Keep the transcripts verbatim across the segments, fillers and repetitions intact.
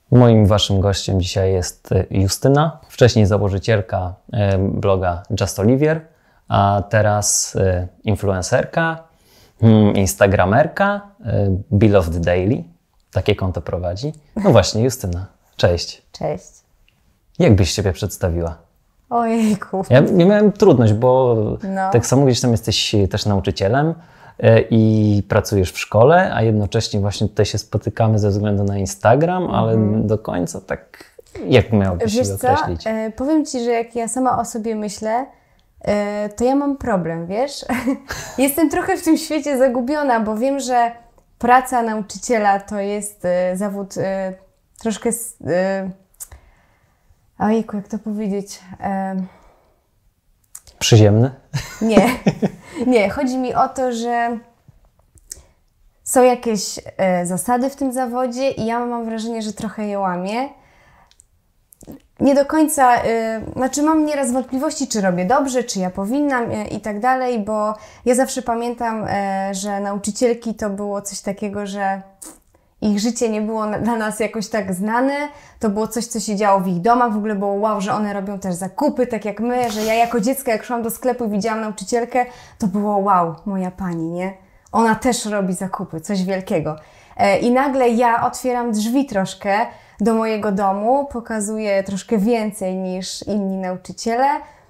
Moim waszym gościem dzisiaj jest Justyna, wcześniej założycielka bloga Just Olivier, a teraz influencerka, instagramerka, Beloved Daily. Takie konto prowadzi. No właśnie, Justyna, cześć. Cześć. Jak byś siebie przedstawiła? Ojejku. Ja nie miałem trudność, bo No. tak samo gdzieś tam jesteś też nauczycielem i pracujesz w szkole, a jednocześnie właśnie tutaj się spotykamy ze względu na Instagram, ale mm. do końca tak jak miałabyś Wiesz siebie co? określić? E, powiem Ci, że jak ja sama o sobie myślę, e, to ja mam problem, wiesz? Jestem trochę w tym świecie zagubiona, bo wiem, że praca nauczyciela to jest e, zawód e, troszkę... E, ojejku, jak to powiedzieć? E, Przyziemny? Nie, nie. Chodzi mi o to, że są jakieś e, zasady w tym zawodzie i ja mam wrażenie, że trochę je łamię. Nie do końca, e, znaczy mam nieraz wątpliwości, czy robię dobrze, czy ja powinnam e, i tak dalej, bo ja zawsze pamiętam, e, że nauczycielki to było coś takiego, że ich życie nie było dla nas jakoś tak znane, to było coś, co się działo w ich domach, w ogóle było wow, że one robią też zakupy, tak jak my, że ja jako dziecko, jak szłam do sklepu i widziałam nauczycielkę, to było wow, moja pani, nie? Ona też robi zakupy, coś wielkiego. E, I nagle ja otwieram drzwi troszkę do mojego domu, pokazuję troszkę więcej niż inni nauczyciele.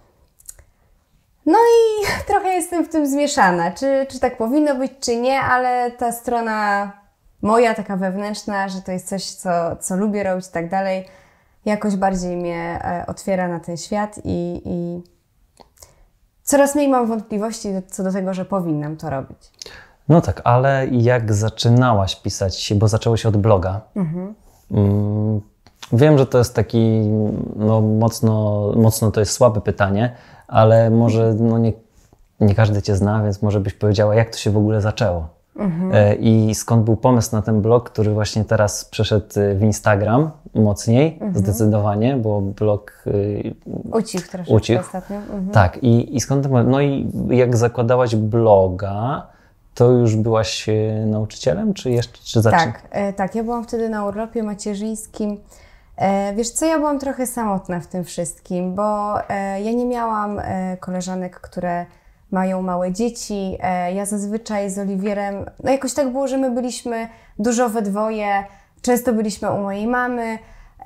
No i trochę jestem w tym zmieszana, czy, czy tak powinno być, czy nie, ale ta strona moja, taka wewnętrzna, że to jest coś, co, co lubię robić i tak dalej, jakoś bardziej mnie e, otwiera na ten świat i, i coraz mniej mam wątpliwości co do tego, że powinnam to robić. No tak, ale jak zaczynałaś pisać, bo zaczęło się od bloga. Mhm. Mm, wiem, że to jest taki, no mocno, mocno to jest słabe pytanie, ale może no nie, nie każdy Cię zna, więc może byś powiedziała, jak to się w ogóle zaczęło. Mhm. I skąd był pomysł na ten blog, który właśnie teraz przeszedł w Instagram mocniej, mhm. zdecydowanie, bo blog ucichł troszeczkę ucichł. ostatnio. Mhm. Tak, i, i skąd ten, no i jak zakładałaś bloga, to już byłaś nauczycielem, czy jeszcze czy zaczyna... Tak, e, tak, ja byłam wtedy na urlopie macierzyńskim. E, wiesz co, ja byłam trochę samotna w tym wszystkim, bo e, ja nie miałam e, koleżanek, które mają małe dzieci. Ja zazwyczaj z Oliwierem, no jakoś tak było, że my byliśmy dużo we dwoje, często byliśmy u mojej mamy,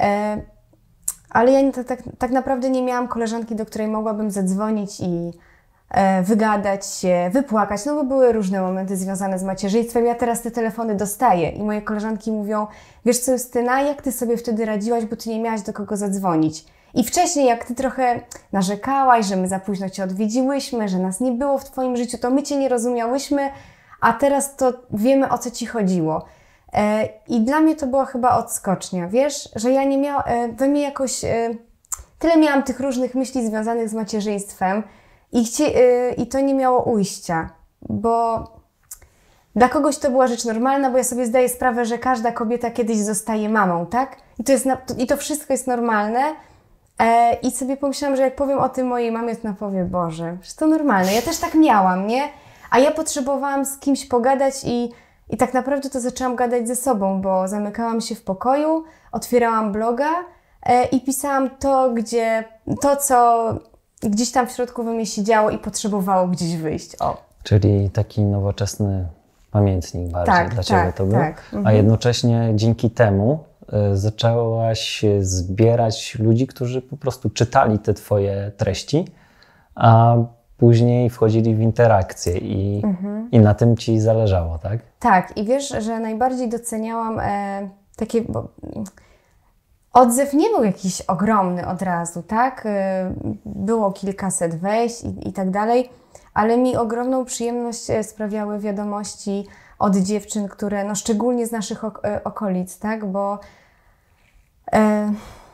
ale ja tak, tak, tak naprawdę nie miałam koleżanki, do której mogłabym zadzwonić i wygadać się, wypłakać, no bo były różne momenty związane z macierzyństwem. Ja teraz te telefony dostaję i moje koleżanki mówią, wiesz co Justyna, jak ty sobie wtedy radziłaś, bo ty nie miałaś do kogo zadzwonić. I wcześniej, jak ty trochę narzekałaś, że my za późno cię odwiedziłyśmy, że nas nie było w twoim życiu, to my cię nie rozumiałyśmy, a teraz to wiemy, o co ci chodziło. E, I dla mnie to była chyba odskocznia, wiesz, że ja nie miałam, e, we mnie jakoś, e, tyle miałam tych różnych myśli związanych z macierzyństwem i, chci, e, i to nie miało ujścia, bo dla kogoś to była rzecz normalna, bo ja sobie zdaję sprawę, że każda kobieta kiedyś zostaje mamą, tak? I to, jest na, i to wszystko jest normalne. E, I sobie pomyślałam, że jak powiem o tym mojej mamie, to ona powie, Boże, że to normalne, ja też tak miałam, nie? A ja potrzebowałam z kimś pogadać i, i tak naprawdę to zaczęłam gadać ze sobą, bo zamykałam się w pokoju, otwierałam bloga e, i pisałam to, gdzie, to, co gdzieś tam w środku we mnie się działo i potrzebowało gdzieś wyjść. O. Czyli taki nowoczesny pamiętnik bardziej tak, dla Ciebie tak, to był, tak. Mhm. A jednocześnie dzięki temu zaczęłaś zbierać ludzi, którzy po prostu czytali te Twoje treści, a później wchodzili w interakcję i, mhm. i na tym Ci zależało, tak? Tak, i wiesz, że najbardziej doceniałam e, takie... Bo odzew nie był jakiś ogromny od razu, tak? E, było kilkaset wejść i, i tak dalej, ale mi ogromną przyjemność sprawiały wiadomości od dziewczyn, które, no szczególnie z naszych ok- okolic, tak? Bo e,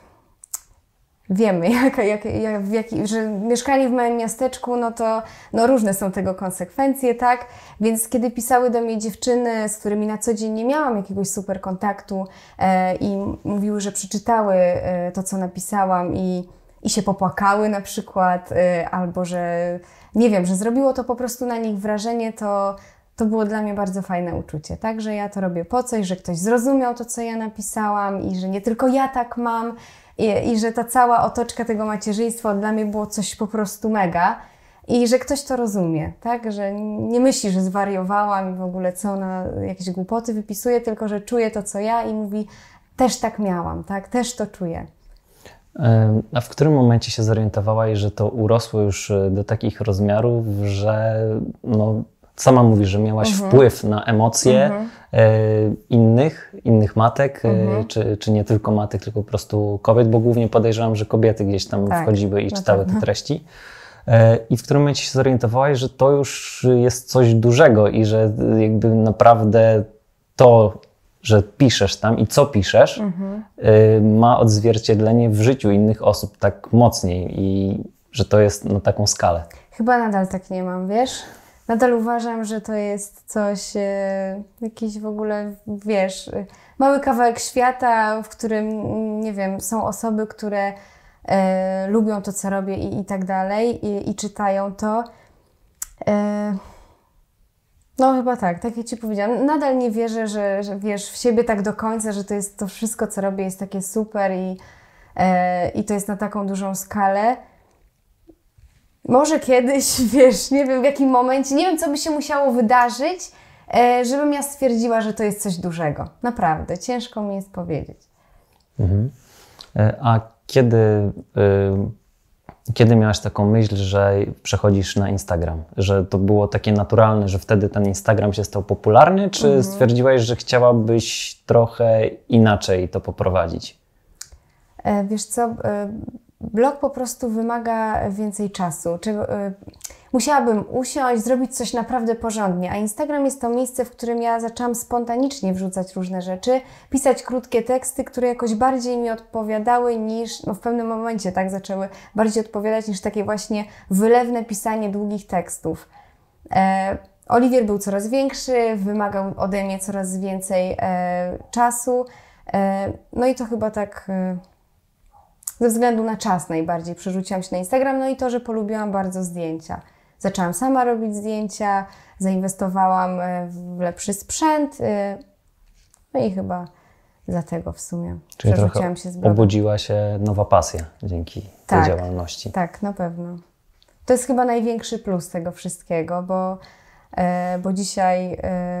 wiemy, jak, jak, jak, w jaki, że mieszkanie w małym miasteczku, no to no różne są tego konsekwencje, tak? Więc kiedy pisały do mnie dziewczyny, z którymi na co dzień nie miałam jakiegoś super kontaktu e, i mówiły, że przeczytały e, to, co napisałam i, i się popłakały na przykład, e, albo że nie wiem, że zrobiło to po prostu na nich wrażenie, to to było dla mnie bardzo fajne uczucie, tak, że ja to robię po coś, że ktoś zrozumiał to, co ja napisałam i że nie tylko ja tak mam i, i że ta cała otoczka tego macierzyństwa dla mnie było coś po prostu mega i że ktoś to rozumie, tak, że nie myśli, że zwariowałam i w ogóle co ona jakieś głupoty wypisuje, tylko że czuje to, co ja i mówi, też tak miałam, tak, też to czuję. A w którym momencie się zorientowałaś, że to urosło już do takich rozmiarów, że no, sama mówisz, że miałaś mhm. wpływ na emocje mhm. innych, innych matek, mhm. czy, czy nie tylko matek, tylko po prostu kobiet, bo głównie podejrzewam, że kobiety gdzieś tam tak, wchodziły i czytały te treści. I w którym momencie się zorientowałaś, że to już jest coś dużego i że jakby naprawdę to, że piszesz tam i co piszesz, mhm. y, ma odzwierciedlenie w życiu innych osób tak mocniej i że to jest na taką skalę. Chyba nadal tak nie mam, wiesz? Nadal uważam, że to jest coś, e, jakiś w ogóle, wiesz, e, mały kawałek świata, w którym, nie wiem, są osoby, które e, lubią to, co robię i, i tak dalej i, i czytają to. E, No chyba tak, tak jak Ci powiedziałam. Nadal nie wierzę, że, że wiesz w siebie tak do końca, że to jest to wszystko, co robię jest takie super i, e, i to jest na taką dużą skalę. Może kiedyś, wiesz, nie wiem w jakim momencie, nie wiem co by się musiało wydarzyć, e, żebym ja stwierdziła, że to jest coś dużego. Naprawdę, ciężko mi jest powiedzieć. Mhm. A kiedy... Y Kiedy miałaś taką myśl, że przechodzisz na Instagram? Że to było takie naturalne, że wtedy ten Instagram się stał popularny? Czy mhm. stwierdziłaś, że chciałabyś trochę inaczej to poprowadzić? E, wiesz co, e, blog po prostu wymaga więcej czasu. Czego, e, musiałabym usiąść, zrobić coś naprawdę porządnie, a Instagram jest to miejsce, w którym ja zaczęłam spontanicznie wrzucać różne rzeczy, pisać krótkie teksty, które jakoś bardziej mi odpowiadały niż, no w pewnym momencie tak zaczęły bardziej odpowiadać niż takie właśnie wylewne pisanie długich tekstów. E, Oliwier był coraz większy, wymagał ode mnie coraz więcej e, czasu, e, no i to chyba tak... E, Ze względu na czas najbardziej przerzuciłam się na Instagram, no i to, że polubiłam bardzo zdjęcia. Zaczęłam sama robić zdjęcia, zainwestowałam w lepszy sprzęt, no i chyba dlatego w sumie Czyli przerzuciłam się z bloga. Obudziła się nowa pasja dzięki tak, tej działalności. Tak, na pewno. To jest chyba największy plus tego wszystkiego, bo, bo dzisiaj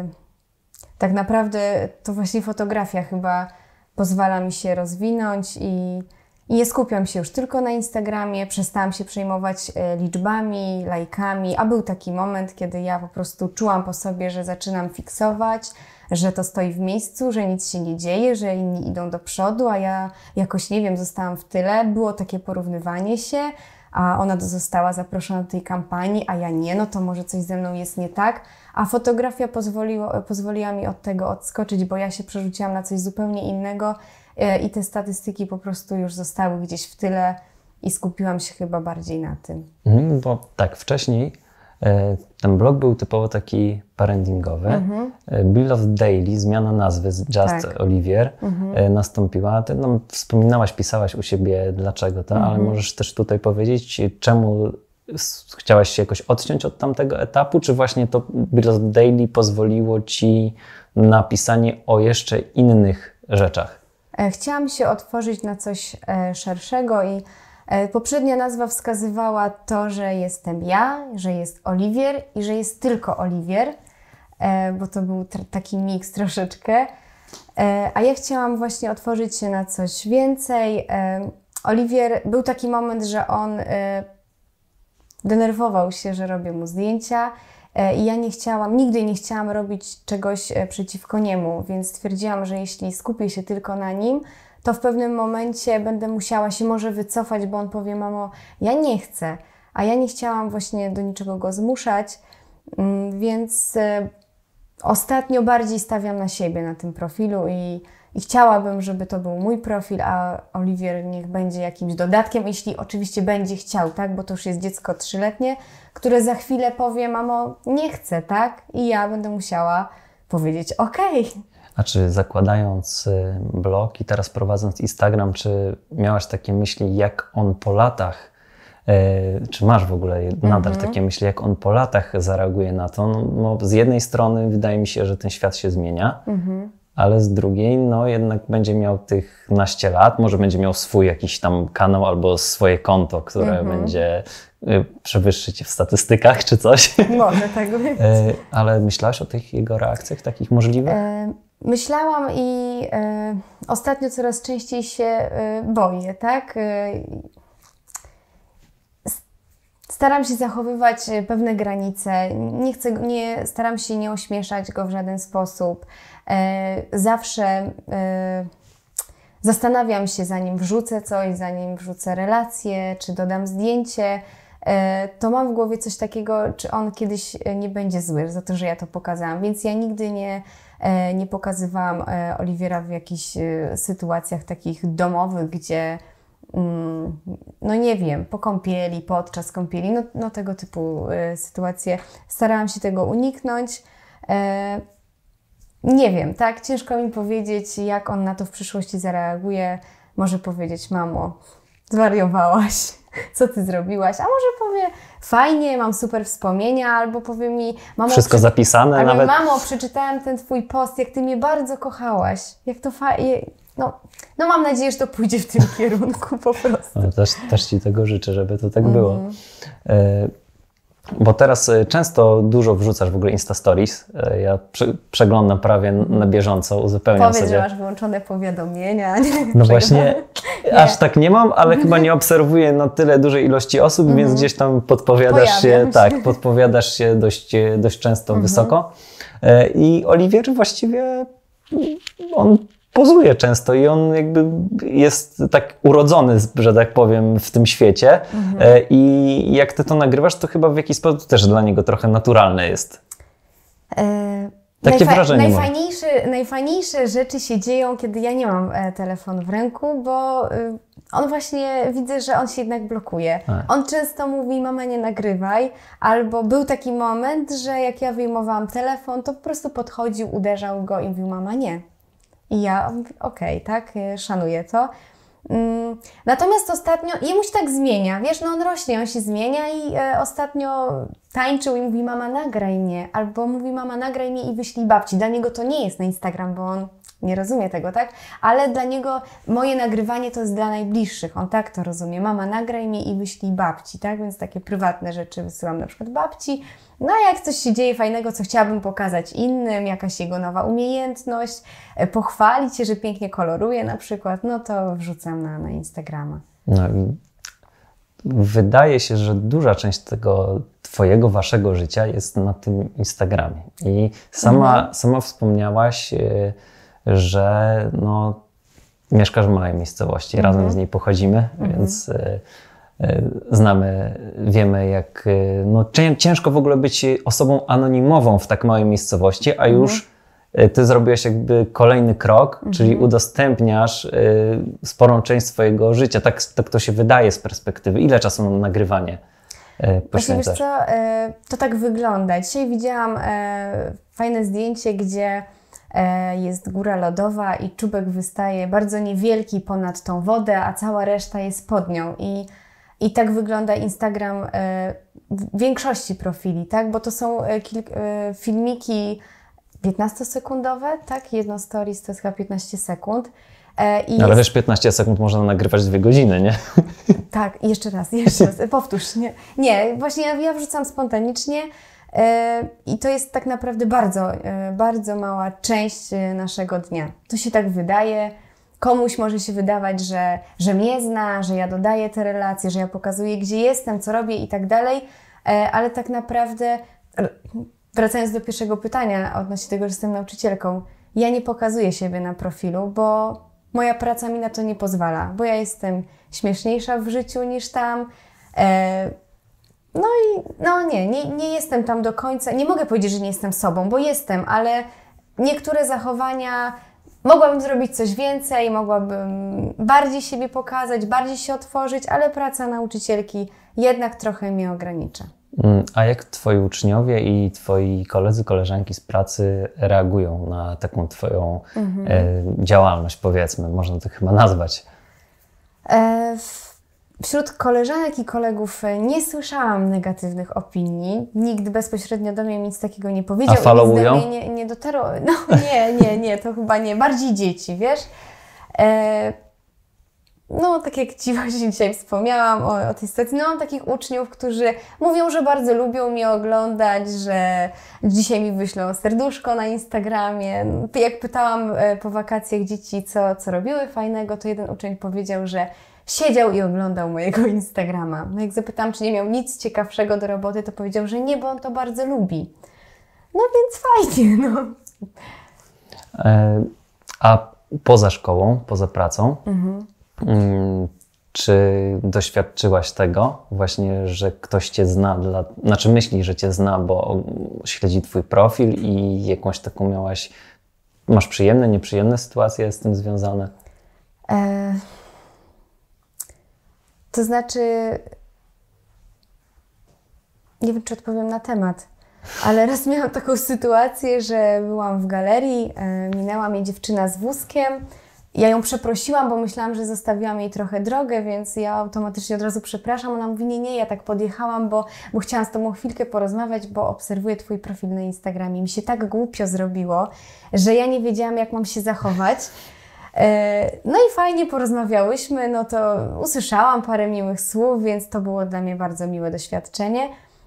tak naprawdę to właśnie fotografia chyba pozwala mi się rozwinąć i I nie skupiam się już tylko na Instagramie, przestałam się przejmować liczbami, lajkami, a był taki moment, kiedy ja po prostu czułam po sobie, że zaczynam fiksować, że to stoi w miejscu, że nic się nie dzieje, że inni idą do przodu, a ja jakoś, nie wiem, zostałam w tyle. Było takie porównywanie się, a ona została zaproszona do tej kampanii, a ja nie, no to może coś ze mną jest nie tak. A fotografia pozwoliło, pozwoliła mi od tego odskoczyć, bo ja się przerzuciłam na coś zupełnie innego, i te statystyki po prostu już zostały gdzieś w tyle i skupiłam się chyba bardziej na tym. Mhm, bo tak, wcześniej e, ten blog był typowo taki parentingowy. Mhm. E, Bill of Daily, zmiana nazwy z Just tak. Oliwier mhm. e, nastąpiła. Ty no, wspominałaś, pisałaś u siebie dlaczego to, mhm. ale możesz też tutaj powiedzieć, czemu chciałaś się jakoś odciąć od tamtego etapu, czy właśnie to Bill of Daily pozwoliło Ci na pisanie o jeszcze innych rzeczach? Chciałam się otworzyć na coś szerszego i poprzednia nazwa wskazywała to, że jestem ja, że jest Oliwier i że jest tylko Oliwier, bo to był taki miks troszeczkę. A ja chciałam właśnie otworzyć się na coś więcej. Oliwier, był taki moment, że on denerwował się, że robię mu zdjęcia. I ja nie chciałam, nigdy nie chciałam robić czegoś przeciwko niemu, więc stwierdziłam, że jeśli skupię się tylko na nim, to w pewnym momencie będę musiała się może wycofać, bo on powie, mamo, ja nie chcę, a ja nie chciałam właśnie do niczego go zmuszać, więc ostatnio bardziej stawiam na siebie na tym profilu i, i chciałabym, żeby to był mój profil, a Oliwier niech będzie jakimś dodatkiem, jeśli oczywiście będzie chciał, tak, bo to już jest dziecko trzyletnie, które za chwilę powie, mamo, nie chcę, tak? I ja będę musiała powiedzieć, okej. Okay. A czy zakładając blog i teraz prowadząc Instagram, czy miałaś takie myśli, jak on po latach e, czy masz w ogóle nadal Mhm. takie myśli, jak on po latach zareaguje na to? No, bo z jednej strony wydaje mi się, że ten świat się zmienia, Mhm. ale z drugiej, no jednak będzie miał tych naście lat, może będzie miał swój jakiś tam kanał albo swoje konto, które Mhm. będzie y, przewyższyć w statystykach czy coś. Może tak być. E, ale myślałaś o tych jego reakcjach takich możliwych? E, Myślałam i e, ostatnio coraz częściej się e, boję, tak? E, s- staram się zachowywać pewne granice, nie chcę, nie, staram się nie ośmieszać go w żaden sposób. E, zawsze e, zastanawiam się, zanim wrzucę coś, zanim wrzucę relację, czy dodam zdjęcie, e, to mam w głowie coś takiego, czy on kiedyś nie będzie zły za to, że ja to pokazałam. Więc ja nigdy nie, e, nie pokazywałam e, Oliwiera w jakichś e, sytuacjach takich domowych, gdzie mm, no nie wiem, po kąpieli, podczas kąpieli, no, no tego typu e, sytuacje. Starałam się tego uniknąć. E, Nie wiem, tak? Ciężko mi powiedzieć, jak on na to w przyszłości zareaguje. Może powiedzieć, mamo, zwariowałaś, co ty zrobiłaś? A może powie, fajnie, mam super wspomnienia, albo powie mi, mamo, Wszystko przy... zapisane albo nawet? mamo, przeczytałem ten twój post, jak ty mnie bardzo kochałaś. Jak to fajnie. No, no mam nadzieję, że to pójdzie w tym kierunku po prostu. No, też, też ci tego życzę, żeby to tak było. Mhm. E, Bo teraz e, często dużo wrzucasz w ogóle Insta Stories. E, Ja prze, przeglądam prawie na bieżąco, uzupełniam Powiedz, sobie. że masz wyłączone powiadomienia. No właśnie, Nie. aż tak nie mam, ale chyba nie obserwuję na tyle dużej ilości osób, Mhm. więc gdzieś tam podpowiadasz się, Pojawiam się. tak, podpowiadasz się dość, dość często Mhm. wysoko. E, I Oliwier właściwie, on pozuje często i on jakby jest tak urodzony, że tak powiem, w tym świecie. Mhm. E, I jak ty to nagrywasz, to chyba w jakiś sposób też dla niego trochę naturalne jest. E, Takie wrażenie mam. najfajniejsze, najfajniejsze rzeczy się dzieją, kiedy ja nie mam e, telefonu w ręku, bo y, on właśnie, widzę, że on się jednak blokuje. A. On często mówi, mama nie nagrywaj, albo był taki moment, że jak ja wyjmowałam telefon, to po prostu podchodził, uderzał go i mówił, mama nie. I ja, okej, tak, e, szanuję to. Mm, Natomiast ostatnio, jemu się tak zmienia, wiesz, no on rośnie, on się zmienia i e, ostatnio tańczył i mówi, mama nagraj mnie, albo mówi, mama nagraj mnie i wyślij babci. Dla niego to nie jest na Instagram, bo on nie rozumie tego, tak? Ale dla niego moje nagrywanie to jest dla najbliższych, on tak to rozumie, mama nagraj mnie i wyślij babci, tak? Więc takie prywatne rzeczy wysyłam na przykład babci. No a jak coś się dzieje fajnego, co chciałabym pokazać innym, jakaś jego nowa umiejętność, e, pochwalić się, że pięknie koloruje na przykład, no to wrzucam na, na Instagrama. No, i wydaje się, że duża część tego twojego, waszego życia jest na tym Instagramie. I sama, Mhm. sama wspomniałaś, y, że no, mieszkasz w małej miejscowości, Mhm. razem z niej pochodzimy, więc y, y, znamy, wiemy jak y, no, cię- ciężko w ogóle być osobą anonimową w tak małej miejscowości, a już y, ty zrobiłeś jakby kolejny krok, czyli udostępniasz y, sporą część swojego życia. Tak, tak to się wydaje z perspektywy. Ile czasu na nagrywanie y, Właśnie wiesz poświęcasz? co, e, to tak wygląda. Dzisiaj widziałam e, fajne zdjęcie, gdzie e, jest góra lodowa i czubek wystaje bardzo niewielki ponad tą wodę, a cała reszta jest pod nią. I, i tak wygląda Instagram e, w większości profili, tak? Bo to są e, kilk, e, filmiki piętnastosekundowe, tak? Jedno stories to jest chyba piętnaście sekund. E, i Ale jest- wiesz, piętnaście sekund można nagrywać dwie godziny, nie? Tak, jeszcze raz, jeszcze raz, powtórz. Nie, nie właśnie ja, ja wrzucam spontanicznie e, i to jest tak naprawdę bardzo, e, bardzo mała część e, naszego dnia. To się tak wydaje. Komuś może się wydawać, że, że mnie zna, że ja dodaję te relacje, że ja pokazuję, gdzie jestem, co robię i tak dalej, e, ale tak naprawdę, r- wracając do pierwszego pytania odnośnie tego, że jestem nauczycielką, ja nie pokazuję siebie na profilu, bo moja praca mi na to nie pozwala, bo ja jestem śmieszniejsza w życiu niż tam. E, no i no nie, nie, nie jestem tam do końca. Nie mogę powiedzieć, że nie jestem sobą, bo jestem, ale niektóre zachowania mogłabym zrobić coś więcej, mogłabym bardziej siebie pokazać, bardziej się otworzyć, ale praca nauczycielki jednak trochę mnie ogranicza. Mm, A jak twoi uczniowie i twoi koledzy, koleżanki z pracy reagują na taką twoją e, działalność, powiedzmy, można to chyba nazwać? E, w- wśród koleżanek i kolegów nie słyszałam negatywnych opinii. Nikt bezpośrednio do mnie nic takiego nie powiedział. A followują? I nic do mnie nie, nie dotarło. No nie, nie, nie, to chyba nie. Bardziej dzieci, wiesz? E, no tak jak Ci właśnie dzisiaj wspomniałam o, o tej sytuacji, no mam takich uczniów, którzy mówią, że bardzo lubią mnie oglądać, że dzisiaj mi wyślą serduszko na Instagramie. Jak pytałam po wakacjach dzieci, co, co robiły fajnego, to jeden uczeń powiedział, że siedział i oglądał mojego Instagrama. No jak zapytałam, czy nie miał nic ciekawszego do roboty, to powiedział, że nie, bo on to bardzo lubi. No więc fajnie, no. E, a poza szkołą, poza pracą, mhm. mm, czy doświadczyłaś tego właśnie, że ktoś Cię zna, dla, znaczy myśli, że Cię zna, bo śledzi Twój profil i jakąś taką miałaś, masz przyjemne, nieprzyjemne sytuacje z tym związane? E... To znaczy, nie wiem, czy odpowiem na temat, ale raz miałam taką sytuację, że byłam w galerii, e, minęła mnie dziewczyna z wózkiem. Ja ją przeprosiłam, bo myślałam, że zostawiłam jej trochę drogę, więc ja automatycznie od razu przepraszam. Ona mówi, nie, nie, ja tak podjechałam, bo, bo chciałam z Tobą chwilkę porozmawiać, bo obserwuję Twój profil na Instagramie. Mi się tak głupio zrobiło, że ja nie wiedziałam, jak mam się zachować. No i fajnie porozmawiałyśmy, no to usłyszałam parę miłych słów, więc to było dla mnie bardzo miłe doświadczenie.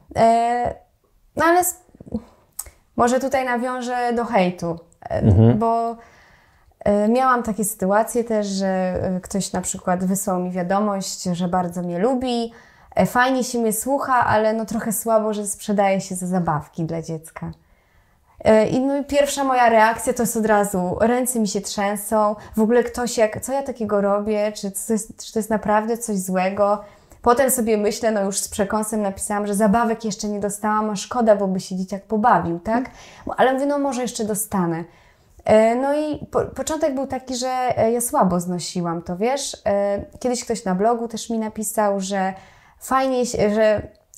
No ale może tutaj nawiążę do hejtu, mhm. bo miałam takie sytuacje też, że ktoś na przykład wysłał mi wiadomość, że bardzo mnie lubi, fajnie się mnie słucha, ale no trochę słabo, że sprzedaje się za zabawki dla dziecka. I no i pierwsza moja reakcja to jest od razu, ręce mi się trzęsą, w ogóle ktoś jak, co ja takiego robię, czy to jest, czy to jest naprawdę coś złego. Potem sobie myślę, no już z przekąsem napisałam, że zabawek jeszcze nie dostałam, a szkoda, bo by się dzieciak pobawił, tak? Ale mówię, no może jeszcze dostanę. No i po, początek był taki, że ja słabo znosiłam to, wiesz. Kiedyś ktoś na blogu też mi napisał, że fajnie, że...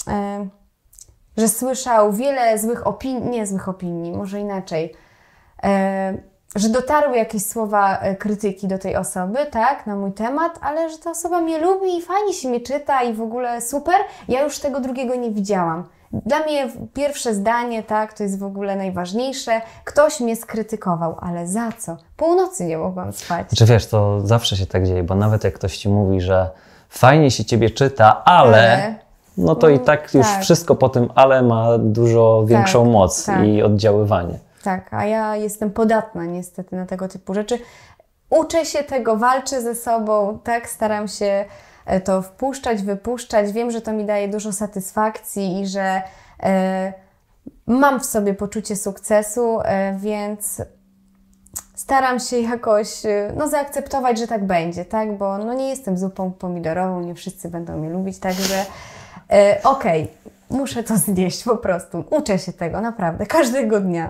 że słyszał wiele złych opinii, nie złych opinii, może inaczej, e, że dotarły jakieś słowa krytyki do tej osoby, tak, na mój temat, ale że ta osoba mnie lubi i fajnie się mnie czyta i w ogóle super, ja już tego drugiego nie widziałam. Dla mnie pierwsze zdanie, tak, to jest w ogóle najważniejsze. Ktoś mnie skrytykował, ale za co? Północy nie mogłam spać. Znaczy wiesz, to zawsze się tak dzieje, bo nawet jak ktoś Ci mówi, że fajnie się Ciebie czyta, ale... ale... no to no, i tak już tak. wszystko po tym ale ma dużo większą tak, moc tak. i oddziaływanie. Tak, a ja jestem podatna niestety na tego typu rzeczy. Uczę się tego, walczę ze sobą, tak, staram się to wpuszczać, wypuszczać. Wiem, że to mi daje dużo satysfakcji i że e, mam w sobie poczucie sukcesu, e, więc staram się jakoś no, zaakceptować, że tak będzie, tak, bo no, nie jestem zupą pomidorową, nie wszyscy będą mnie lubić, także E, Okej, okay. muszę to znieść po prostu. Uczę się tego naprawdę, każdego dnia.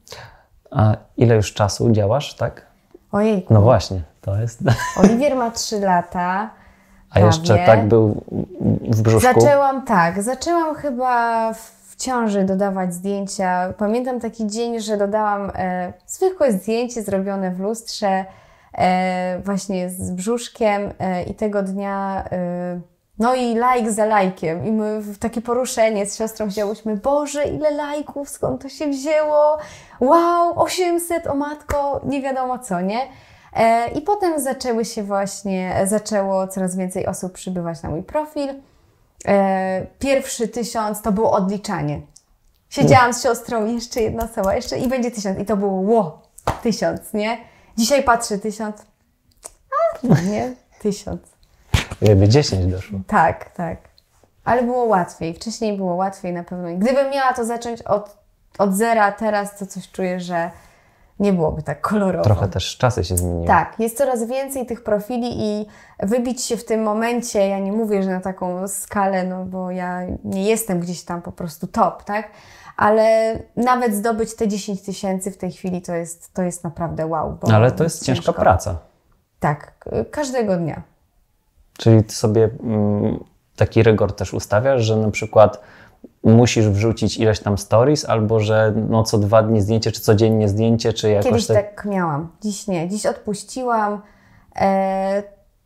A ile już czasu działasz, tak? Ojejku. No właśnie, to jest... Oliwier ma trzy lata. A prawie. Jeszcze tak był w brzuszku? Zaczęłam, tak. Zaczęłam chyba w ciąży dodawać zdjęcia. Pamiętam taki dzień, że dodałam e, zwykłe zdjęcie zrobione w lustrze e, właśnie z brzuszkiem e, i tego dnia... E, No i like za lajkiem. I my w takie poruszenie z siostrą wzięłyśmy, Boże, ile lajków, skąd to się wzięło? Wow, osiemset, o matko, nie wiadomo co, nie? E, I potem zaczęły się właśnie, zaczęło coraz więcej osób przybywać na mój profil. E, pierwszy tysiąc to było odliczanie. Siedziałam z siostrą, jeszcze jedna osoba, jeszcze i będzie tysiąc. I to było, ło, tysiąc, nie? Dzisiaj patrzę, tysiąc, a nie, tysiąc. Jakby dziesięć doszło. Tak, tak. Ale było łatwiej. Wcześniej było łatwiej na pewno. Gdybym miała to zacząć od, od zera, teraz to coś czuję, że nie byłoby tak kolorowo. Trochę też czasy się zmieniły. Tak, jest coraz więcej tych profili i wybić się w tym momencie, ja nie mówię, że na taką skalę, no bo ja nie jestem gdzieś tam po prostu top, tak? Ale nawet zdobyć te dziesięć tysięcy w tej chwili to jest, to jest naprawdę wow. Bo ale to jest ciężka ciężko. praca. Tak, każdego dnia. Czyli ty sobie mm, taki rygor też ustawiasz, że na przykład musisz wrzucić ileś tam stories, albo że no co dwa dni zdjęcie, czy codziennie zdjęcie, czy jakoś... Kiedyś tak, tak miałam, dziś nie. Dziś odpuściłam. E,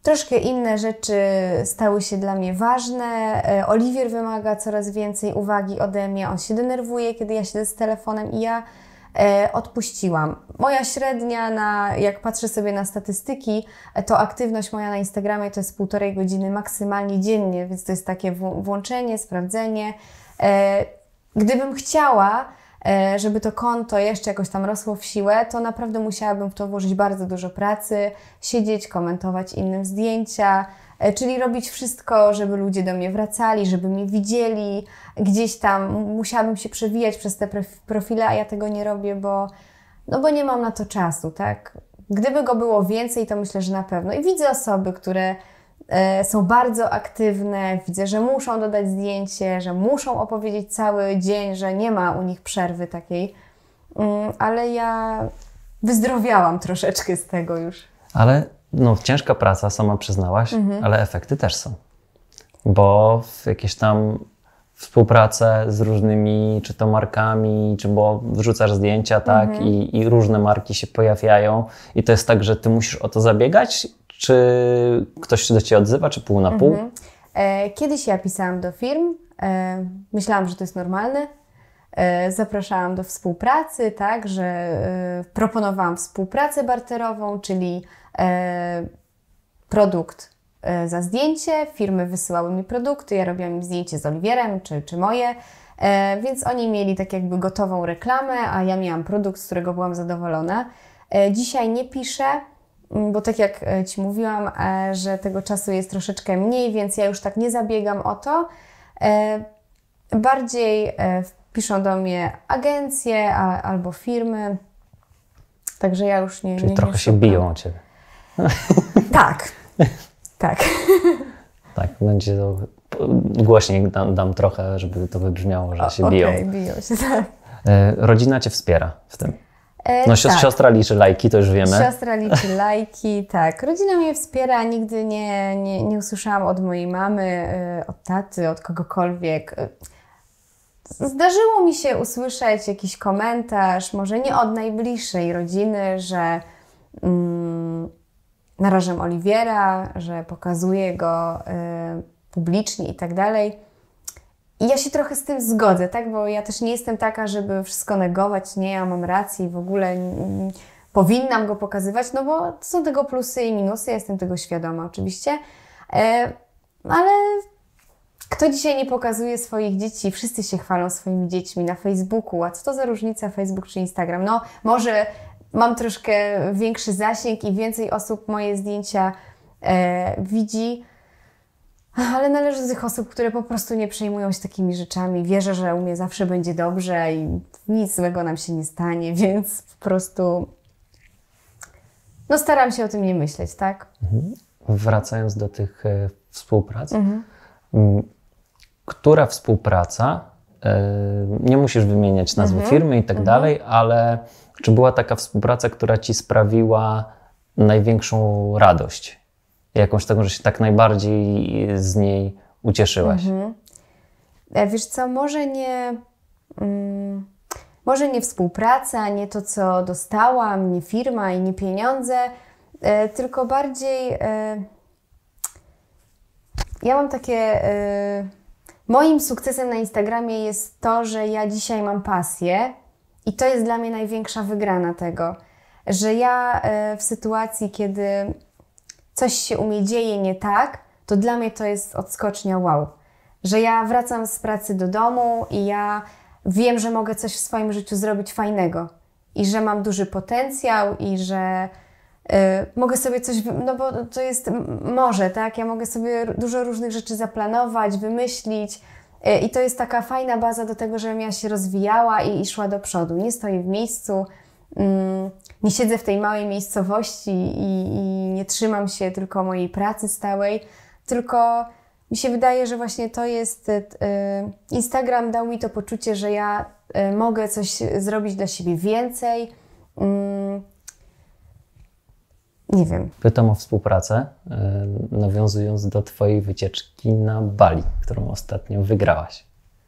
troszkę inne rzeczy stały się dla mnie ważne. E, Oliwier wymaga coraz więcej uwagi ode mnie. On się denerwuje, kiedy ja siedzę z telefonem i ja e, odpuściłam. Moja średnia, na, jak patrzę sobie na statystyki, to aktywność moja na Instagramie to jest półtorej godziny maksymalnie dziennie, więc to jest takie w- włączenie, sprawdzenie. E, gdybym chciała, żeby to konto jeszcze jakoś tam rosło w siłę, to naprawdę musiałabym w to włożyć bardzo dużo pracy, siedzieć, komentować innym zdjęcia, czyli robić wszystko, żeby ludzie do mnie wracali, żeby mnie widzieli, gdzieś tam musiałabym się przewijać przez te profile, a ja tego nie robię, bo, no bo nie mam na to czasu, tak? Gdyby go było więcej, to myślę, że na pewno. I widzę osoby, które są bardzo aktywne, widzę, że muszą dodać zdjęcie, że muszą opowiedzieć cały dzień, że nie ma u nich przerwy takiej, ale ja wyzdrowiałam troszeczkę z tego już. Ale no, ciężka praca, sama przyznałaś, mhm. ale efekty też są. Bo w jakieś tam współpracę z różnymi, czy to markami, czy bo wrzucasz zdjęcia, tak, mhm. I, i różne marki się pojawiają i to jest tak, że ty musisz o to zabiegać, czy ktoś się do ciebie odzywa, czy pół na pół? Mhm. E, kiedyś ja pisałam do firm, e, myślałam, że to jest normalne, e, zapraszałam do współpracy, tak, że e, proponowałam współpracę barterową, czyli e, produkt e, za zdjęcie, firmy wysyłały mi produkty, ja robiłam im zdjęcie z Oliwierem, czy, czy moje, e, więc oni mieli tak jakby gotową reklamę, a ja miałam produkt, z którego byłam zadowolona. E, dzisiaj nie piszę, bo tak jak Ci mówiłam, że tego czasu jest troszeczkę mniej, więc ja już tak nie zabiegam o to. Bardziej piszą do mnie agencje albo firmy, także ja już nie... Czyli nie, trochę nie się biją o Ciebie. Tak, tak. Tak, będzie to... Głośniej dam, dam trochę, żeby to wybrzmiało, że się o, biją. Okej, biją się, tak. Rodzina Cię wspiera w tym? E, No siostra, tak. siostra liczy lajki, to już wiemy. Siostra liczy lajki, tak. Rodzina mnie wspiera, nigdy nie, nie, nie usłyszałam od mojej mamy, od taty, od kogokolwiek. Zdarzyło mi się usłyszeć jakiś komentarz, może nie od najbliższej rodziny, że mm, narażam Oliwiera, że pokazuję go y, publicznie i tak dalej. I ja się trochę z tym zgodzę, tak? Bo ja też nie jestem taka, żeby wszystko negować, nie, ja mam rację i w ogóle mm, powinnam go pokazywać, no bo to są tego plusy i minusy, ja jestem tego świadoma oczywiście, e, ale kto dzisiaj nie pokazuje swoich dzieci? Wszyscy się chwalą swoimi dziećmi na Facebooku, a co to za różnica Facebook czy Instagram? No może mam troszkę większy zasięg i więcej osób moje zdjęcia e, widzi, ale należę do tych osób, które po prostu nie przejmują się takimi rzeczami. Wierzę, że u mnie zawsze będzie dobrze i nic złego nam się nie stanie, więc po prostu no staram się o tym nie myśleć, tak? Mhm. Wracając do tych e, współprac, Mhm. m, która współpraca, e, nie musisz wymieniać nazwy Mhm. firmy i tak Mhm. dalej, ale czy była taka współpraca, która Ci sprawiła największą radość? Jakąś taką, że się tak najbardziej z niej ucieszyłaś? Mhm. E, Wiesz co, może nie, mm, może nie współpraca, nie to, co dostałam, nie firma i nie pieniądze, e, tylko bardziej e, ja mam takie... E, moim sukcesem na Instagramie jest to, że ja dzisiaj mam pasję i to jest dla mnie największa wygrana tego, że ja e, w sytuacji, kiedy coś się u mnie dzieje nie tak, to dla mnie to jest odskocznia wow. Że ja wracam z pracy do domu i ja wiem, że mogę coś w swoim życiu zrobić fajnego i że mam duży potencjał i że y, mogę sobie coś, no bo to jest morze, tak? Ja mogę sobie dużo różnych rzeczy zaplanować, wymyślić y, i to jest taka fajna baza do tego, żebym ja się rozwijała i, i szła do przodu. Nie stoję w miejscu, mm, nie siedzę w tej małej miejscowości i, i nie trzymam się tylko mojej pracy stałej, tylko mi się wydaje, że właśnie to jest... Y, Instagram dał mi to poczucie, że ja y, mogę coś zrobić dla siebie więcej. Y, nie wiem. Pytam o współpracę, y, nawiązując do Twojej wycieczki na Bali, którą ostatnio wygrałaś.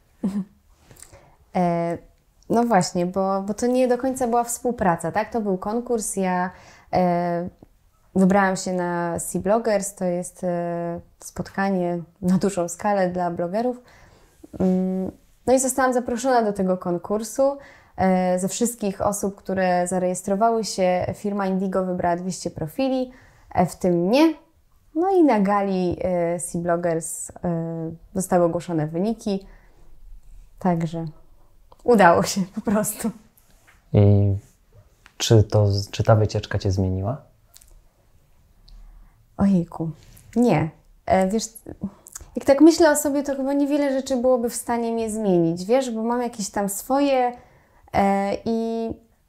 E, no właśnie, bo, bo to nie do końca była współpraca, tak? To był konkurs, ja... E, wybrałam się na Sea Bloggers, to jest e, spotkanie na dużą skalę dla blogerów. Mm, no i zostałam zaproszona do tego konkursu. E, ze wszystkich osób, które zarejestrowały się, firma Indigo wybrała dwieście profili, e, w tym mnie. No i na gali e, Sea Bloggers e, zostały ogłoszone wyniki. Także udało się po prostu. I czy, to, czy ta wycieczka Cię zmieniła? Ojejku, nie. E, wiesz, jak tak myślę o sobie, to chyba niewiele rzeczy byłoby w stanie mnie zmienić, wiesz, bo mam jakieś tam swoje e, i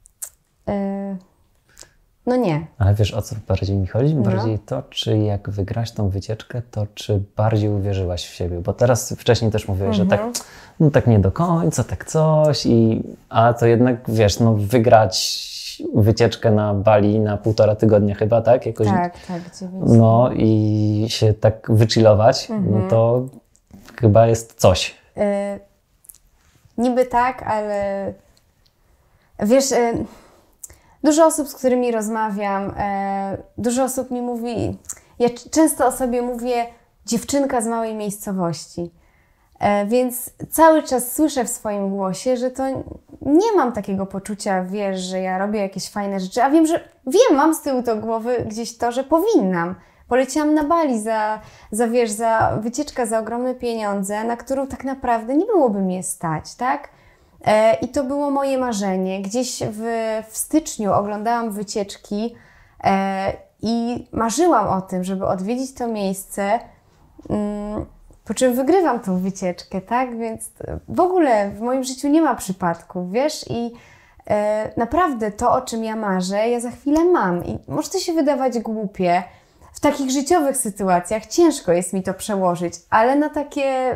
e, no nie. Ale wiesz, o co bardziej mi chodzi? Bardziej no. to, czy jak wygrasz tą wycieczkę, to czy bardziej uwierzyłaś w siebie? Bo teraz wcześniej też mówiłeś, Mhm. że tak, no tak nie do końca, tak coś, i, a to jednak, wiesz, no wygrać wycieczkę na Bali na półtora tygodnia chyba, tak? Jakoś, Tak, tak, dziewięć. no i się tak wychillować, Mhm. no to chyba jest coś. E, niby tak, ale wiesz, e, dużo osób, z którymi rozmawiam, e, dużo osób mi mówi, ja c- często o sobie mówię dziewczynka z małej miejscowości, e, więc cały czas słyszę w swoim głosie, że to nie mam takiego poczucia, wiesz, że ja robię jakieś fajne rzeczy, a wiem, że wiem, mam z tyłu do głowy gdzieś to, że powinnam. Poleciałam na Bali za, za, wiesz, za wycieczkę za ogromne pieniądze, na którą tak naprawdę nie byłoby mnie stać, tak? E, I to było moje marzenie. Gdzieś w, w styczniu oglądałam wycieczki e, i marzyłam o tym, żeby odwiedzić to miejsce, mm, po czym wygrywam tą wycieczkę, tak? Więc w ogóle w moim życiu nie ma przypadków, wiesz? I e, naprawdę to, o czym ja marzę, ja za chwilę mam. I może to się wydawać głupie, w takich życiowych sytuacjach ciężko jest mi to przełożyć, ale na takie,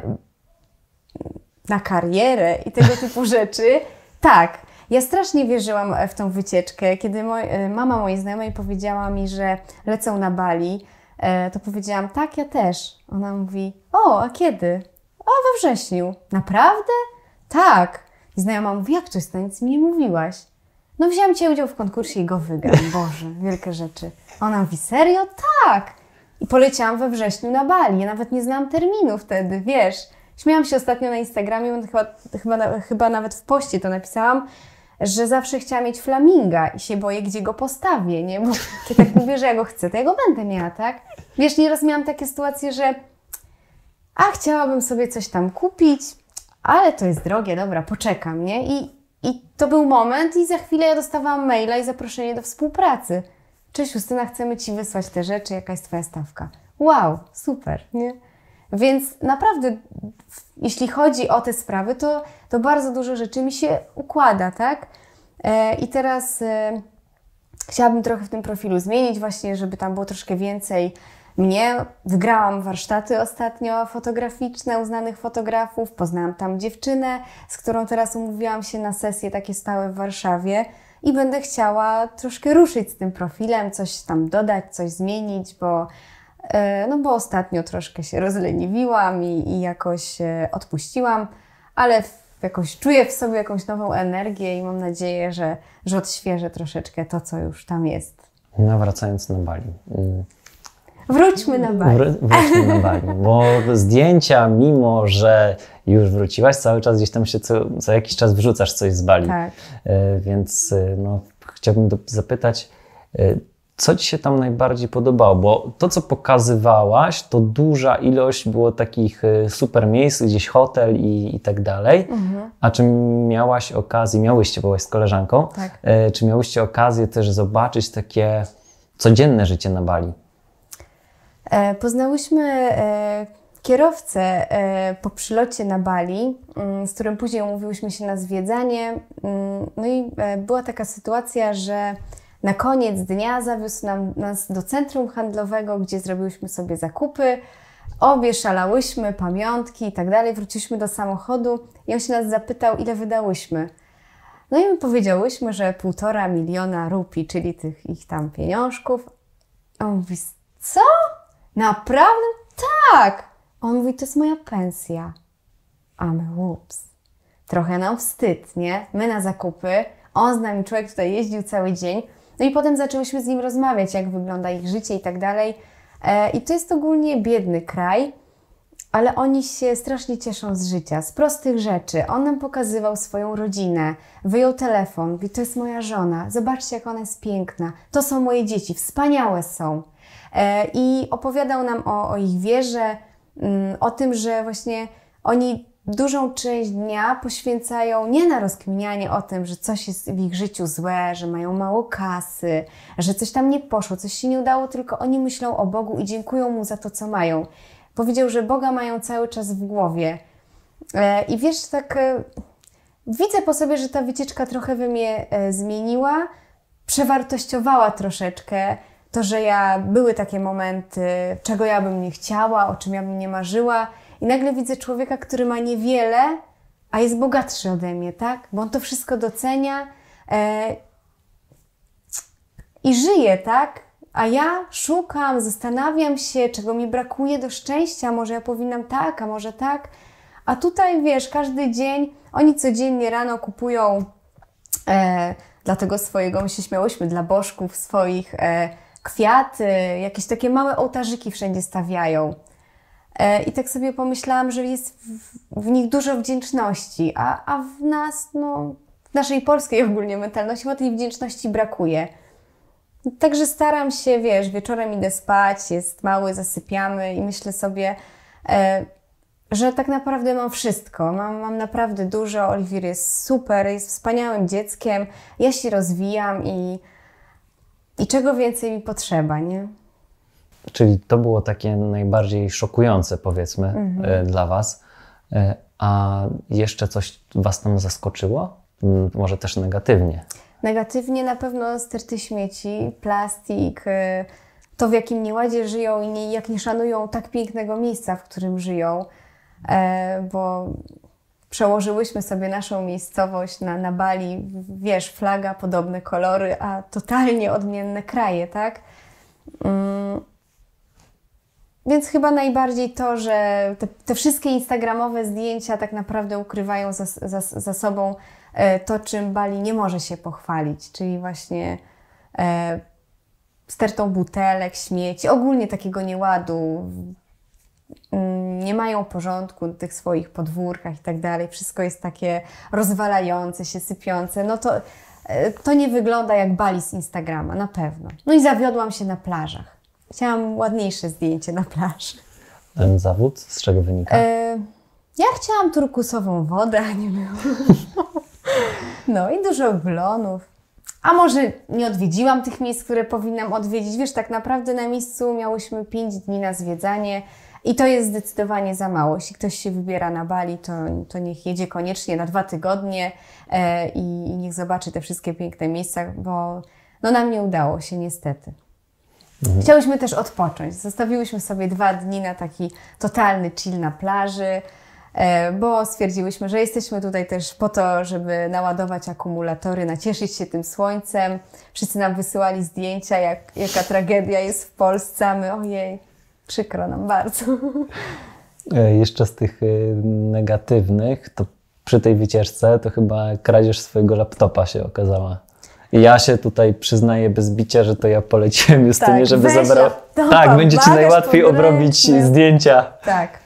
na karierę i tego typu rzeczy, tak. Ja strasznie wierzyłam w tą wycieczkę. Kiedy moj, mama mojej znajomej powiedziała mi, że lecą na Bali, to powiedziałam, tak, ja też. Ona mówi, o, a kiedy? O, we wrześniu. Naprawdę? Tak. I znajoma mówi, jak to jest, to nic mi nie mówiłaś. No wzięłam Cię udział w konkursie i go wygram. Boże, wielkie rzeczy. Ona mówi, serio? Tak. I poleciałam we wrześniu na Bali. Ja nawet nie znałam terminu wtedy, wiesz. Śmiałam się ostatnio na Instagramie, chyba, chyba, chyba nawet w poście to napisałam, że zawsze chciałam mieć flaminga i się boję, gdzie go postawię, nie? Bo ja tak mówię, że ja go chcę, to ja go będę miała, tak? Wiesz, nieraz miałam takie sytuacje, że a chciałabym sobie coś tam kupić, ale to jest drogie, dobra, poczekam, nie? I, i to był moment i za chwilę ja dostawałam maila i zaproszenie do współpracy. Cześć Justyna, chcemy Ci wysłać te rzeczy, jaka jest Twoja stawka? Wow, super, nie? Więc naprawdę, jeśli chodzi o te sprawy, to, to bardzo dużo rzeczy mi się układa, tak? E, I teraz e, chciałabym trochę w tym profilu zmienić właśnie, żeby tam było troszkę więcej mnie. Wygrałam warsztaty ostatnio fotograficzne uznanych fotografów, poznałam tam dziewczynę, z którą teraz umówiłam się na sesje takie stałe w Warszawie i będę chciała troszkę ruszyć z tym profilem, coś tam dodać, coś zmienić, bo No bo ostatnio troszkę się rozleniwiłam i, i jakoś e, odpuściłam, ale w, jakoś czuję w sobie jakąś nową energię i mam nadzieję, że, że odświeżę troszeczkę to, co już tam jest. No wracając na Bali. Wróćmy na Bali. Wr- wróćmy na Bali, bo zdjęcia, mimo że już wróciłaś, cały czas gdzieś tam się co, co jakiś czas wrzucasz coś z Bali. Tak. E, więc no, chciałbym do, zapytać, e, co Ci się tam najbardziej podobało? Bo to, co pokazywałaś, to duża ilość było takich super miejsc, gdzieś hotel i, i tak dalej. Mhm. A czy miałaś okazję, miałyście, byłaś z koleżanką, tak. e, czy miałyście okazję też zobaczyć takie codzienne życie na Bali? E, poznałyśmy e, kierowcę e, po przylocie na Bali, m, z którym później umówiłyśmy się na zwiedzanie. M, no i e, była taka sytuacja, że na koniec dnia zawiózł nam, nas do centrum handlowego, gdzie zrobiłyśmy sobie zakupy. Obie szalałyśmy, pamiątki i tak dalej. Wróciliśmy do samochodu i on się nas zapytał, ile wydałyśmy. No i my powiedziałyśmy, że półtora miliona rupii, czyli tych ich tam pieniążków. A on mówi, co? Naprawdę? Tak! A on mówi, to jest moja pensja. A my, ups. Trochę nam wstyd, nie? My na zakupy, on z nami, człowiek tutaj jeździł cały dzień. No i potem zaczęłyśmy z nim rozmawiać, jak wygląda ich życie i tak dalej. I to jest ogólnie biedny kraj, ale oni się strasznie cieszą z życia, z prostych rzeczy. On nam pokazywał swoją rodzinę, wyjął telefon, mówi, to jest moja żona, zobaczcie, jak ona jest piękna, to są moje dzieci, wspaniałe są. I opowiadał nam o, o ich wierze, o tym, że właśnie oni dużą część dnia poświęcają nie na rozkminianie o tym, że coś jest w ich życiu złe, że mają mało kasy, że coś tam nie poszło, coś się nie udało, tylko oni myślą o Bogu i dziękują Mu za to, co mają. Powiedział, że Boga mają cały czas w głowie. I wiesz, tak widzę po sobie, że ta wycieczka trochę we mnie zmieniła, przewartościowała troszeczkę to, że ja, były takie momenty, czego ja bym nie chciała, o czym ja bym nie marzyła. I nagle widzę człowieka, który ma niewiele, a jest bogatszy ode mnie, tak? Bo on to wszystko docenia e, i żyje, tak? A ja szukam, zastanawiam się, czego mi brakuje do szczęścia. Może ja powinnam tak, a może tak. A tutaj, wiesz, każdy dzień, oni codziennie rano kupują e, dla tego swojego, my się śmiałyśmy, dla bożków swoich e, kwiaty, jakieś takie małe ołtarzyki wszędzie stawiają. I tak sobie pomyślałam, że jest w, w nich dużo wdzięczności, a, a w nas, no, w naszej polskiej ogólnie mentalności chyba tej wdzięczności brakuje. Także staram się, wiesz, wieczorem idę spać, jest mały, zasypiamy i myślę sobie, e, że tak naprawdę mam wszystko. Mam, mam naprawdę dużo, Oliwier jest super, jest wspaniałym dzieckiem, ja się rozwijam i, i czego więcej mi potrzeba, nie? Czyli to było takie najbardziej szokujące, powiedzmy, mhm. dla Was. A jeszcze coś Was tam zaskoczyło? Może też negatywnie? Negatywnie na pewno sterty śmieci, plastik, to w jakim nieładzie żyją i nie, jak nie szanują tak pięknego miejsca, w którym żyją. Bo przełożyłyśmy sobie naszą miejscowość na, na Bali, wiesz, flaga, podobne kolory, a totalnie odmienne kraje, tak? Mm. Więc chyba najbardziej to, że te, te wszystkie instagramowe zdjęcia tak naprawdę ukrywają za, za, za sobą to, czym Bali nie może się pochwalić, czyli właśnie e, stertą butelek, śmieci, ogólnie takiego nieładu. Nie mają porządku na tych swoich podwórkach i tak dalej. Wszystko jest takie rozwalające się, sypiące. No to, to nie wygląda jak Bali z Instagrama, na pewno. No i zawiodłam się na plażach. Chciałam ładniejsze zdjęcie na plaży. Ten zawód z czego wynika? E, ja chciałam turkusową wodę, a nie miałam. No i dużo glonów. A może nie odwiedziłam tych miejsc, które powinnam odwiedzić. Wiesz, tak naprawdę na miejscu miałyśmy pięć dni na zwiedzanie i to jest zdecydowanie za mało. Jeśli ktoś się wybiera na Bali, to, to niech jedzie koniecznie na dwa tygodnie e, i, i niech zobaczy te wszystkie piękne miejsca, bo no, nam nie udało się niestety. Mhm. Chciałyśmy też odpocząć. Zostawiłyśmy sobie dwa dni na taki totalny chill na plaży, bo stwierdziłyśmy, że jesteśmy tutaj też po to, żeby naładować akumulatory, nacieszyć się tym słońcem. Wszyscy nam wysyłali zdjęcia, jak, jaka tragedia jest w Polsce, a my ojej, przykro nam bardzo. Jeszcze z tych negatywnych, to przy tej wycieczce to chyba kradzież swojego laptopa się okazała. I ja się tutaj przyznaję bez bicia, że to ja poleciłem Justynie, tak, żeby zabrał. Tak, będzie Ci najłatwiej obrobić zdjęcia. Tak.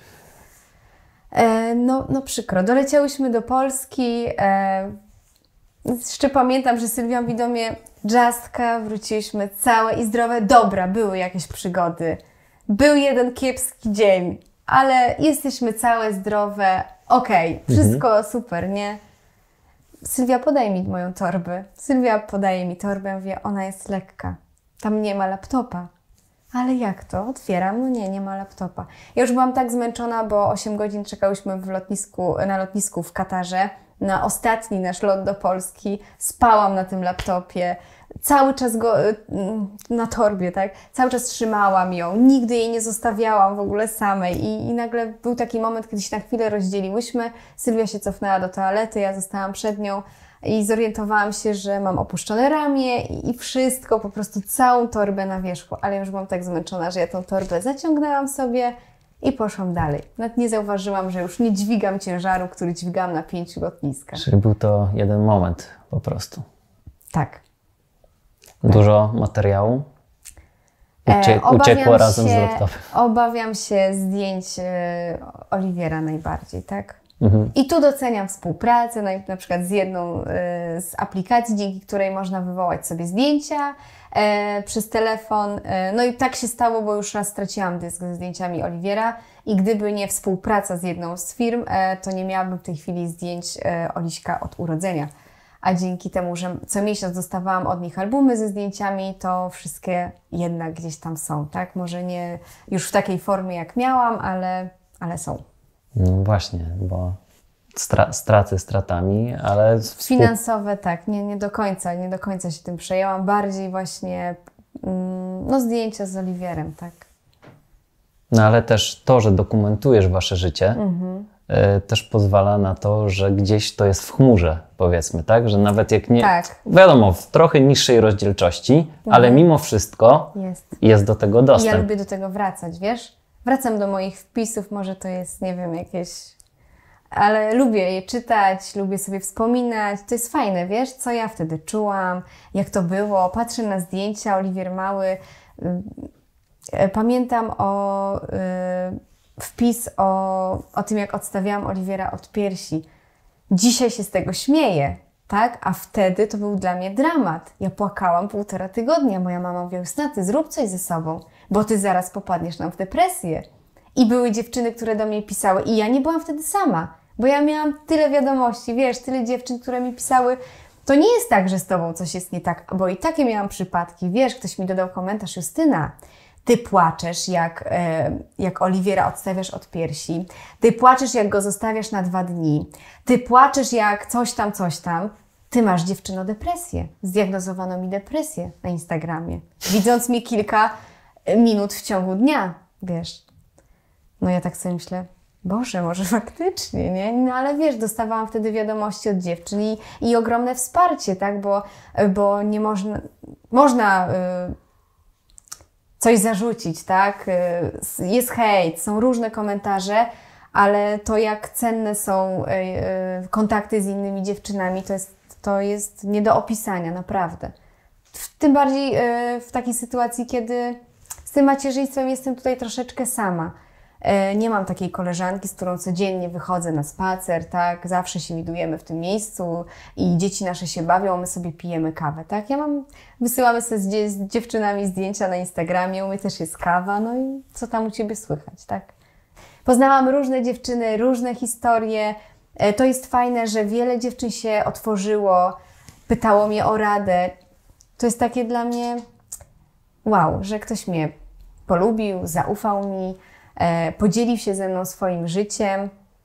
E, no, no przykro. Doleciałyśmy do Polski. E, jeszcze pamiętam, że Sylwia mówi do mnie, Justka, wróciliśmy całe i zdrowe. Dobra, były jakieś przygody. Był jeden kiepski dzień, ale jesteśmy całe, zdrowe. Okej, okay, wszystko mhm. super, nie? Sylwia, podaj mi moją torbę. Sylwia podaje mi torbę, mówię, ona jest lekka. Tam nie ma laptopa. Ale jak to? Otwieram, no nie, nie ma laptopa. Ja już byłam tak zmęczona, bo osiem godzin czekałyśmy w lotnisku, na lotnisku w Katarze na ostatni nasz lot do Polski. Spałam na tym laptopie. Cały czas go na torbie, tak? Cały czas trzymałam ją. Nigdy jej nie zostawiałam w ogóle samej. I, i nagle był taki moment, kiedy się na chwilę rozdzieliłyśmy. Sylwia się cofnęła do toalety, ja zostałam przed nią i zorientowałam się, że mam opuszczone ramię i, i wszystko, po prostu całą torbę na wierzchu. Ale już byłam tak zmęczona, że ja tą torbę zaciągnęłam sobie i poszłam dalej. Nawet nie zauważyłam, że już nie dźwigam ciężaru, który dźwigałam na pięciu lotniskach. Czyli był to jeden moment po prostu. Tak. Dużo materiału? Ucie E, uciekło razem się, z laptopem. Obawiam się zdjęć e, Oliwiera najbardziej, tak? Mhm. I tu doceniam współpracę, na, na przykład z jedną e, z aplikacji, dzięki której można wywołać sobie zdjęcia e, przez telefon. E, no i tak się stało, bo już raz straciłam dysk ze zdjęciami Oliwiera i gdyby nie współpraca z jedną z firm, e, to nie miałabym w tej chwili zdjęć e, Oliśka od urodzenia. A dzięki temu, że co miesiąc dostawałam od nich albumy ze zdjęciami, to wszystkie jednak gdzieś tam są, tak? Może nie już w takiej formie, jak miałam, ale, ale są. No właśnie, bo stra straty stratami, ale... Finansowe tak, nie, nie do końca, nie do końca się tym przejęłam. Bardziej właśnie mm, no zdjęcia z Oliwierem, tak. No ale też to, że dokumentujesz wasze życie, Mhm. y, też pozwala na to, że gdzieś to jest w chmurze, powiedzmy, tak? Że nawet jak nie... Tak. Wiadomo, w trochę niższej rozdzielczości, Mhm. ale mimo wszystko Jest. jest do tego I dostęp. ja lubię do tego wracać, wiesz? Wracam do moich wpisów, może to jest, nie wiem, jakieś... Ale lubię je czytać, lubię sobie wspominać. To jest fajne, wiesz, co ja wtedy czułam, jak to było. Patrzę na zdjęcia, Oliwier Mały. Pamiętam o y, wpis o, o tym, jak odstawiałam Oliwiera od piersi. Dzisiaj się z tego śmieję, tak? A wtedy to był dla mnie dramat. Ja płakałam półtora tygodnia. Moja mama mówiła, Justyna, zrób coś ze sobą, bo ty zaraz popadniesz nam w depresję. I były dziewczyny, które do mnie pisały i ja nie byłam wtedy sama, bo ja miałam tyle wiadomości, wiesz, tyle dziewczyn, które mi pisały. To nie jest tak, że z tobą coś jest nie tak, bo i takie miałam przypadki. Wiesz, ktoś mi dodał komentarz, Justyna, ty płaczesz, jak, e, jak Oliwiera odstawiasz od piersi. Ty płaczesz, jak go zostawiasz na dwa dni. Ty płaczesz, jak coś tam, coś tam. Ty masz, dziewczyno, depresję. Zdiagnozowano mi depresję na Instagramie. Widząc mnie kilka minut w ciągu dnia, wiesz. No ja tak sobie myślę, Boże, może faktycznie, nie? No ale wiesz, dostawałam wtedy wiadomości od dziewczyn i, i ogromne wsparcie, tak? Bo, bo nie można... Można... Yy, coś zarzucić, tak? Jest hejt, są różne komentarze, ale to jak cenne są kontakty z innymi dziewczynami, to jest, to jest nie do opisania, naprawdę. Tym bardziej w takiej sytuacji, kiedy z tym macierzyństwem jestem tutaj troszeczkę sama. Nie mam takiej koleżanki, z którą codziennie wychodzę na spacer, tak? Zawsze się widujemy w tym miejscu i dzieci nasze się bawią, my sobie pijemy kawę, tak? Ja mam, wysyłamy sobie z, z dziewczynami zdjęcia na Instagramie, u mnie też jest kawa, no i co tam u Ciebie słychać, tak? Poznałam różne dziewczyny, różne historie. To jest fajne, że wiele dziewczyn się otworzyło, pytało mnie o radę. To jest takie dla mnie wow, że ktoś mnie polubił, zaufał mi, podzielił się ze mną swoim życiem.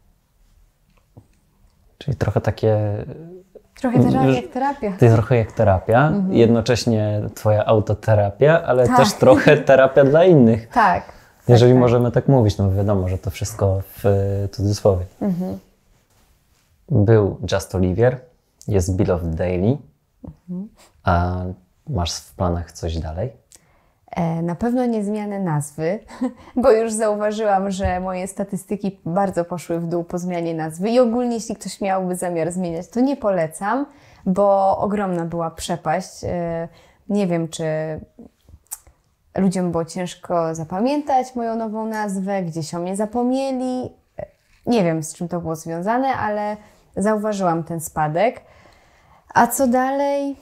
Czyli trochę takie... Trochę terapia, jak terapia. To jest trochę jak terapia, mhm. jednocześnie twoja autoterapia, ale tak. też trochę terapia dla innych. Tak. Jeżeli tak, możemy tak mówić, no wiadomo, że to wszystko w cudzysłowie. Mhm. Był Just Olivier, jest Bill of the Daily. Mhm. A masz w planach coś dalej? Na pewno nie zmianę nazwy, bo już zauważyłam, że moje statystyki bardzo poszły w dół po zmianie nazwy i ogólnie jeśli ktoś miałby zamiar zmieniać, to nie polecam, bo ogromna była przepaść. Nie wiem, czy ludziom było ciężko zapamiętać moją nową nazwę, gdzieś o mnie zapomnieli. Nie wiem, z czym to było związane, ale zauważyłam ten spadek. A co dalej?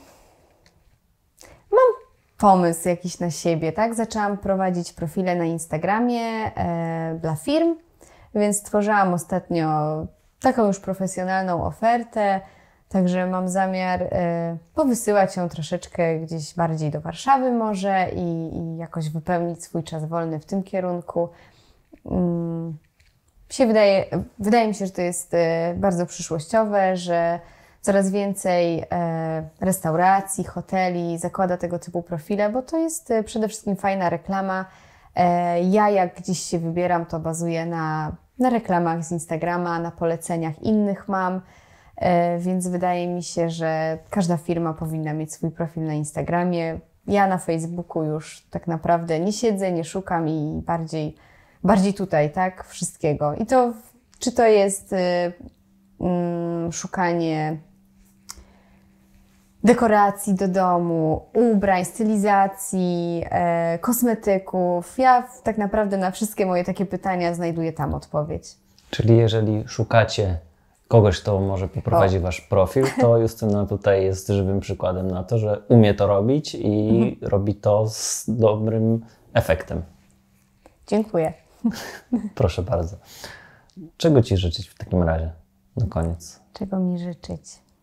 Mam pomysł jakiś na siebie, tak? Zaczęłam prowadzić profile na Instagramie e, dla firm, więc stworzyłam ostatnio taką już profesjonalną ofertę, także mam zamiar e, powysyłać ją troszeczkę gdzieś bardziej do Warszawy może i, i jakoś wypełnić swój czas wolny w tym kierunku. Hmm. Się wydaje, wydaje mi się, że to jest e, bardzo przyszłościowe, że coraz więcej e, restauracji, hoteli zakłada tego typu profile, bo to jest e, przede wszystkim fajna reklama. E, ja jak gdzieś się wybieram, to bazuję na, na reklamach z Instagrama, na poleceniach innych mam, e, więc wydaje mi się, że każda firma powinna mieć swój profil na Instagramie. Ja na Facebooku już tak naprawdę nie siedzę, nie szukam i bardziej, bardziej tutaj, tak, wszystkiego. I to, czy to jest y, y, szukanie dekoracji do domu, ubrań, stylizacji, e, kosmetyków. Ja w, tak naprawdę na wszystkie moje takie pytania znajduję tam odpowiedź. Czyli jeżeli szukacie kogoś, kto może poprowadzi O. wasz profil, to Justyna tutaj jest żywym przykładem na to, że umie to robić i mhm. robi to z dobrym efektem. Dziękuję. Proszę bardzo. Czego ci życzyć w takim razie na koniec? Czego mi życzyć?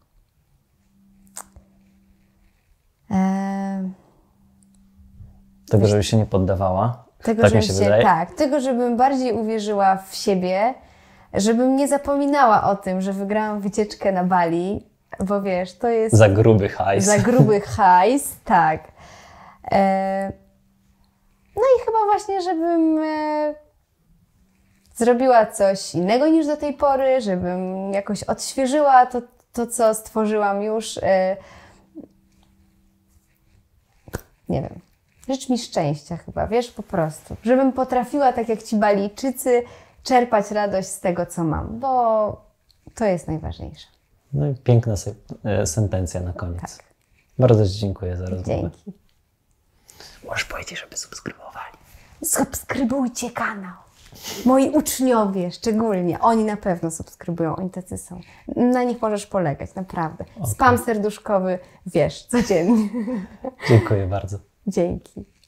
Eee... Tego, żebyś się nie poddawała? Tego, tak żebym mi się, się wydaje? Tak, tego, żebym bardziej uwierzyła w siebie, żebym nie zapominała o tym, że wygrałam wycieczkę na Bali, bo wiesz, to jest... Za gruby hajs. Za gruby hajs, tak. E... No i chyba właśnie, żebym e... zrobiła coś innego niż do tej pory, żebym jakoś odświeżyła to, to co stworzyłam już. E... Nie wiem. Życz mi szczęścia chyba, wiesz, po prostu. Żebym potrafiła, tak jak ci Balijczycy, czerpać radość z tego, co mam, bo to jest najważniejsze. No i piękna se- sentencja na koniec. Tak. Bardzo ci dziękuję za rozmowę. Dzięki. Możesz powiedzieć, żeby subskrybowali. Subskrybujcie kanał. Moi uczniowie szczególnie, oni na pewno subskrybują, oni tacy są. Na nich możesz polegać, naprawdę. Okay. Spam serduszkowy, wiesz, codziennie. Dziękuję bardzo. Dzięki.